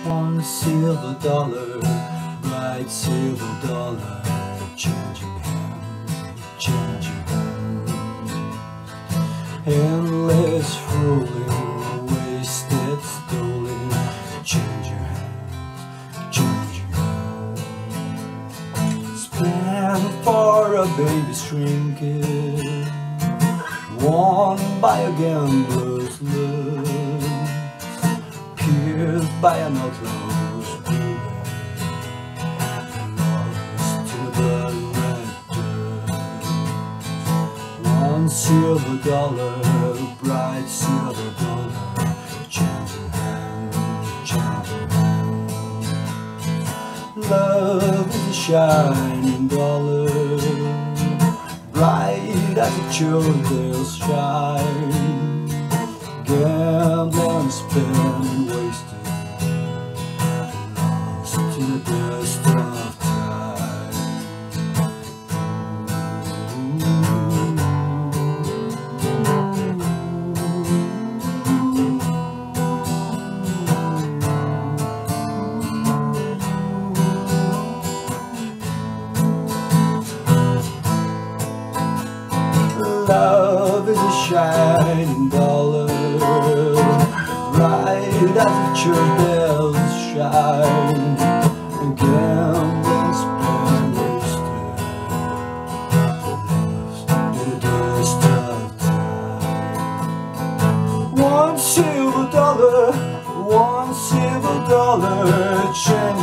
One silver dollar, bright silver dollar, changing hands, changing hands. Endless rolling, wasted, stolen, changing hands, changing hands. Spent for a baby's trinket, worn by a gambler's love, pierced by an outlaw's bullet, lost in a blood-red dust. One silver dollar, bright silver dollar, changing hands, changing hands. Love is a shining dollar, bright as a children's shine. Gambling, spending, wasted, lost in the dust of time. Love is a shining dollar, bright as a church bells shine. Gambling, spent, wasted, lost in the dust of time. One silver dollar, changing